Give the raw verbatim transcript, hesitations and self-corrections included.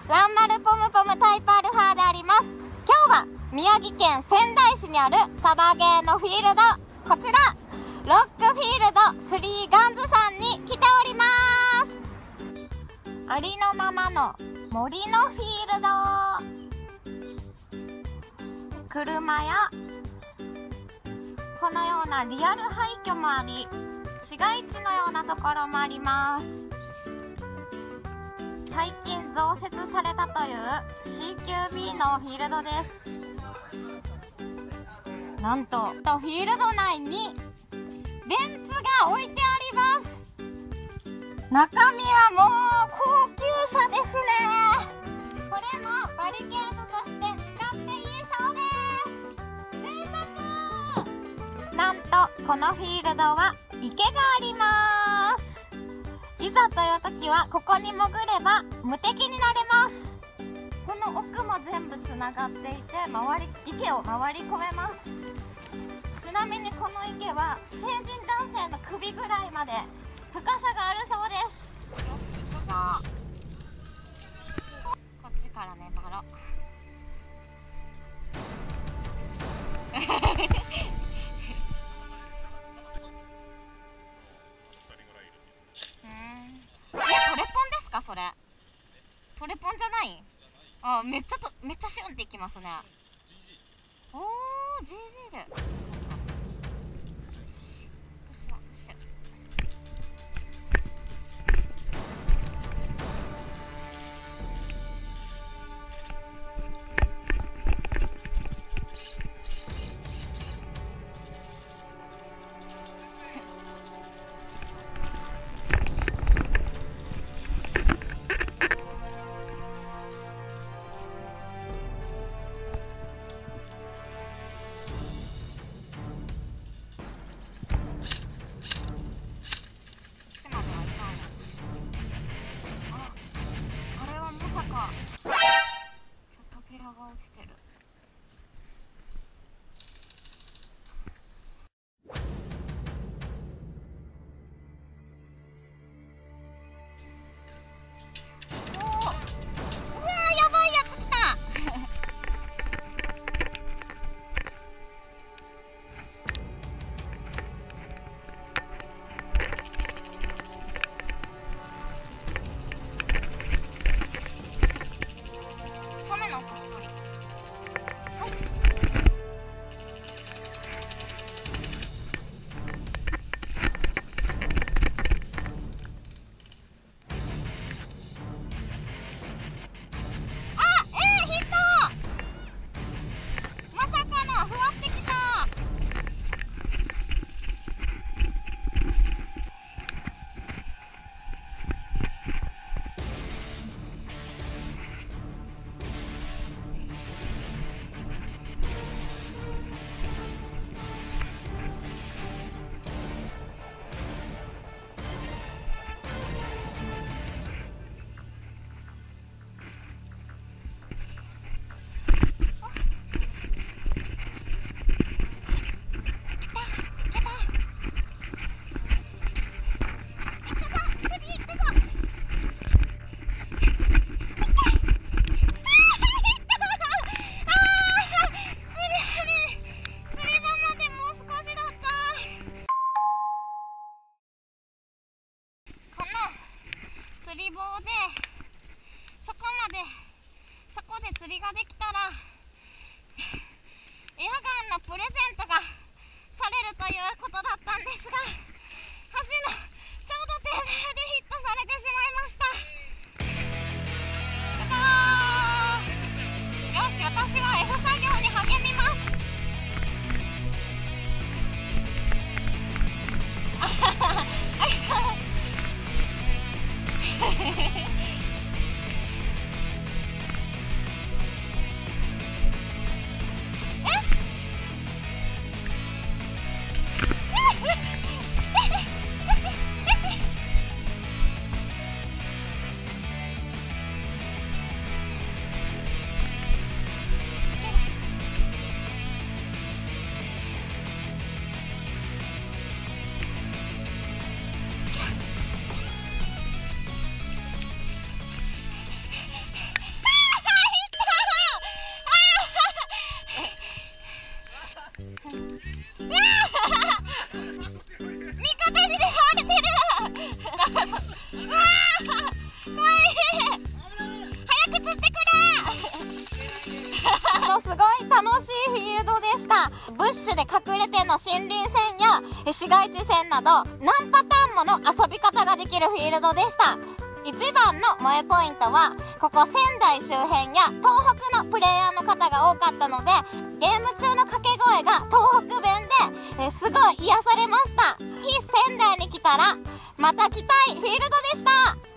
ワンマルポムポムタイプアルファであります。今日は宮城県仙台市にあるサバゲーのフィールド、こちらロックフィールドスリーガンズさんに来ております。ありのままの森のフィールド、車やこのようなリアル廃墟もあり、市街地のようなところもあります。最近増設されたという シーキュービー のフィールドです。なんとフィールド内にベンツが置いてあります。中身はもう高級車ですね。これもバリケードとして使っていいそうです。贅沢。なんとこのフィールドは池があります。いざという時はここに潜れば無敵になれます。この奥も全部つながっていて、周り池を回り込めます。ちなみにこの池は成人男性の首ぐらいまで深さがあるそうです。よし、行くぞ。こっちからね、バロトレポンですかそれ？トレポンじゃない？あ、めっちゃとめっちゃシュンっていきますね。おー、ジージー で。落ちてる。おお、うわー、やばいやつ来た。染めの鳥取。釣り棒でそこまでそこで釣りができたらエアガンのプレゼントがされるということだったんですが、橋のちょうど手前でヒットされてしまいました。よし、私は F 作業に励みます。あはは、ありがとう。 楽しいフィールドでした。ブッシュで隠れての森林戦や市街地戦など何パターンもの遊び方ができるフィールドでした。一番の萌えポイントは、ここ仙台周辺や東北のプレイヤーの方が多かったので、ゲーム中の掛け声が東北弁で、えすごい癒されました。非仙台に来たらまた来たいフィールドでした。